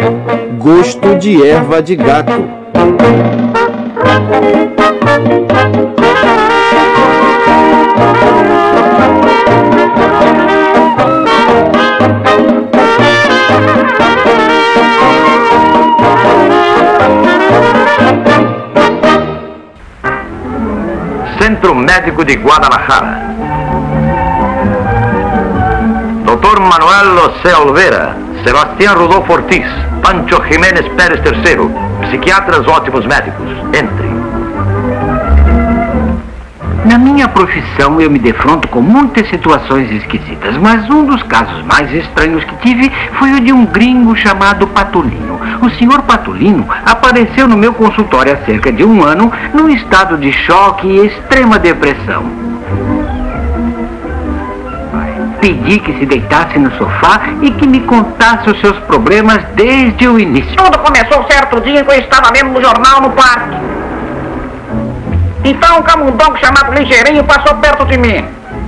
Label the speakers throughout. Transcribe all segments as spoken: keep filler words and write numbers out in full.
Speaker 1: Gosto de erva de gato.
Speaker 2: Centro Médico de Guadalajara. doutor Manuel José Oliveira, Sebastião Rodolfo Ortiz, Pancho Jiménez Pérez terceiro, psiquiatras ótimos médicos. Entre.
Speaker 3: Na minha profissão eu me defronto com muitas situações esquisitas, mas um dos casos mais estranhos que tive foi o de um gringo chamado Patolino. O senhor Patolino apareceu no meu consultório há cerca de um ano num estado de choque e extrema depressão. Pedi que se deitasse no sofá e que me contasse os seus problemas desde o início.
Speaker 4: Tudo começou certo dia em que eu estava lendo no jornal no parque. Então um camundongo chamado Ligeirinho passou perto de mim.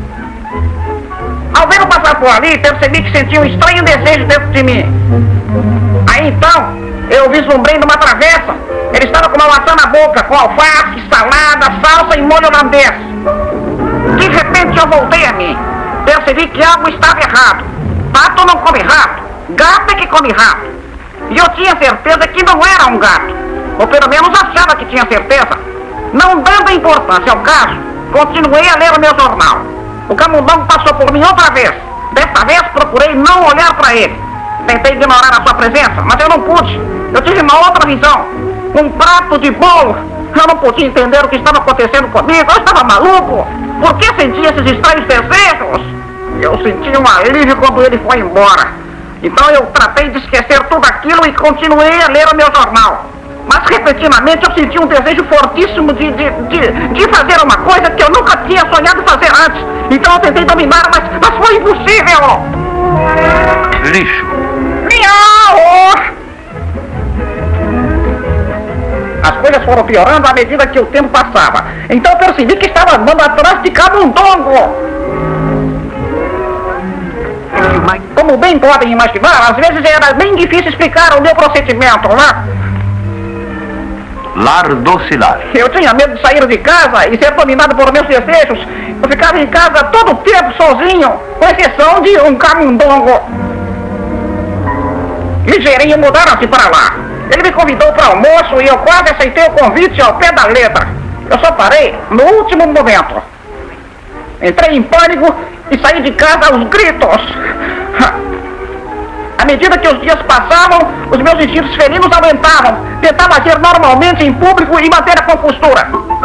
Speaker 4: Ao vê-lo passar por ali, percebi que sentia um estranho desejo dentro de mim. Aí então, eu vislumbrei numa travessa. Ele estava com uma maçã na boca, com alface, salada, salsa e molho holandês. De repente eu voltei a mim. Percebi que algo estava errado. Pato não come rato, gato é que come rato. E eu tinha certeza que não era um gato. Ou pelo menos achava que tinha certeza. Não dando importância ao caso, continuei a ler o meu jornal. O camundongo passou por mim outra vez. Desta vez procurei não olhar para ele. Tentei ignorar a sua presença, mas eu não pude. Eu tive uma outra visão. Um prato de bolo. Eu não podia entender o que estava acontecendo comigo. Eu estava maluco. Por que sentia esses estranhos desejos? Eu senti um alívio quando ele foi embora. Então eu tratei de esquecer tudo aquilo e continuei a ler o meu jornal. Mas repentinamente eu senti um desejo fortíssimo de, de, de, de fazer uma coisa que eu nunca tinha sonhado fazer antes. Então eu tentei dominar, mas, mas foi impossível.
Speaker 2: Lixo.
Speaker 4: Miau! As coisas foram piorando à medida que o tempo passava. Então eu percebi que estava andando atrás de camundongo. Como bem podem imaginar, às vezes era bem difícil explicar o meu procedimento, né?
Speaker 2: Lar docilar.
Speaker 4: Eu tinha medo de sair de casa e ser dominado por meus desejos. Eu ficava em casa todo o tempo sozinho, com exceção de um camundongo. Ligeirinho mudaram-se para lá. Ele me convidou para almoço e eu quase aceitei o convite ao pé da letra. Eu só parei no último momento. Entrei em pânico e saí de casa aos gritos. À medida que os dias passavam, os meus instintos felinos aumentavam. Tentava agir normalmente em público e manter a compostura.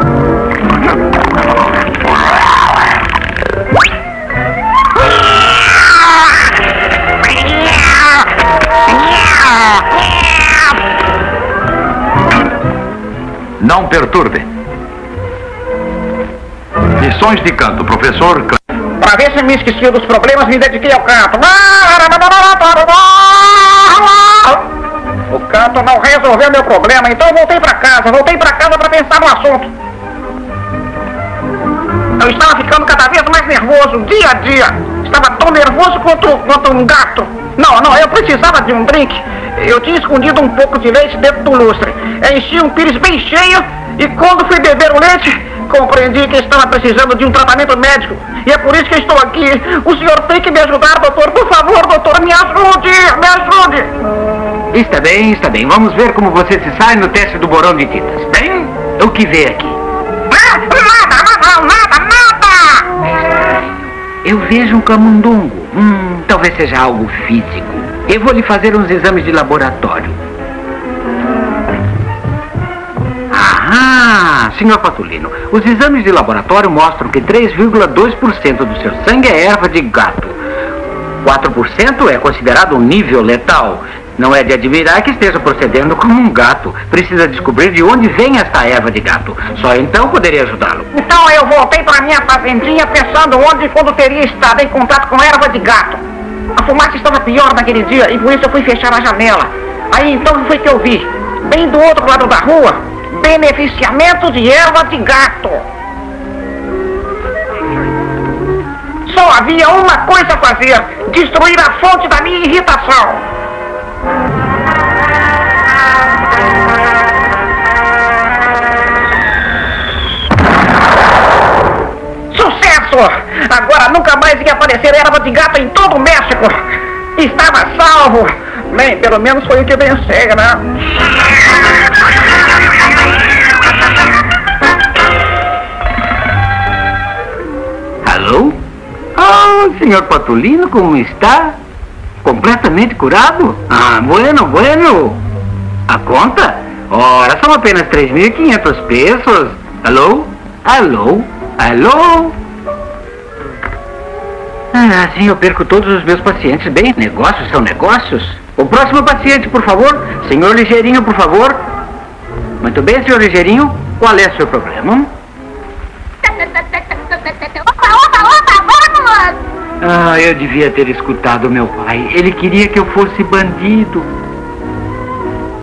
Speaker 2: Não perturbe. Lições de canto, professor.
Speaker 4: Para ver se me esqueci dos problemas, me dediquei ao canto. O canto não resolveu meu problema, então eu voltei para casa. Voltei para casa para pensar no assunto. Eu estava ficando cada vez mais nervoso, dia a dia. Estava tão nervoso quanto, quanto um gato. Não, não, eu precisava de um drink. Eu tinha escondido um pouco de leite dentro do lustre. Eu enchi um pires bem cheio e quando fui beber o leite, compreendi que estava precisando de um tratamento médico. E é por isso que estou aqui. O senhor tem que me ajudar, doutor. Por favor, doutor, me ajude, me ajude.
Speaker 3: Está bem, está bem. Vamos ver como você se sai no teste do borão de tintas. Bem, o que vê aqui?
Speaker 4: Ah, nada, nada, nada, nada.
Speaker 3: Eu vejo um camundongo. Hum, talvez seja algo físico. Eu vou lhe fazer uns exames de laboratório. Ah, senhor Patolino, os exames de laboratório mostram que três vírgula dois por cento do seu sangue é erva de gato. quatro por cento é considerado um nível letal. Não é de admirar que esteja procedendo como um gato. Precisa descobrir de onde vem esta erva de gato. Só então poderia ajudá-lo.
Speaker 4: Então eu voltei para minha fazendinha pensando onde e quando teria estado em contato com erva de gato. A fumaça estava pior naquele dia e por isso eu fui fechar a janela. Aí então foi que eu vi, bem do outro lado da rua, beneficiamento de erva de gato. Só havia uma coisa a fazer: destruir a fonte da minha irritação. Ah, nunca mais ia aparecer erva de gato em todo o México. Estava salvo. Bem, pelo menos foi o que pensei, né?
Speaker 3: Alô? Ah, senhor Patolino, como está? Completamente curado? Ah, bueno, bueno. A conta? Ora, são apenas três mil e quinhentos pesos. Alô? Alô? Alô? Ah, assim eu perco todos os meus pacientes. Bem, negócios são negócios. O próximo paciente, por favor. Senhor Ligeirinho, por favor. Muito bem, senhor Ligeirinho. Qual é o seu problema?
Speaker 1: Opa, opa, opa, vamos!
Speaker 3: Ah, eu devia ter escutado meu pai. Ele queria que eu fosse bandido.